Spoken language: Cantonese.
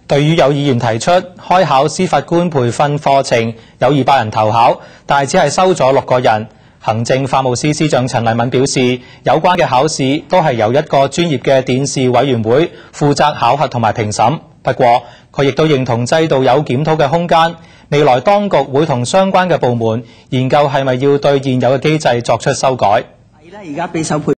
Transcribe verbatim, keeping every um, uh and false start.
對於有議員提出開考司法官培訓課程有二百人投考，但係只係收咗六個人。行政法務司司長陳麗敏表示，有關嘅考試都係由一個專業嘅電視委員會負責考核同埋評審。不過，佢亦都認同制度有檢討嘅空間，未來當局會同相關嘅部門研究係咪要對現有嘅機制作出修改。 而家備受培